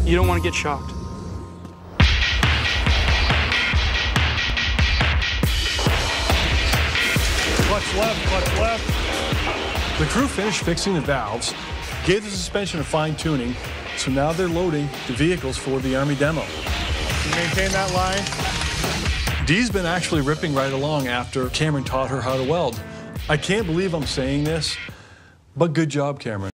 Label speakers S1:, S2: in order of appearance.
S1: You don't want to get shocked.
S2: Clutch left, clutch left. The crew finished fixing the valves, gave the suspension a fine-tuning, so now they're loading the vehicles for the Army demo.
S3: You maintain that line?
S2: Dee's been actually ripping right along after Cameron taught her how to weld. I can't believe I'm saying this, but good job, Cameron.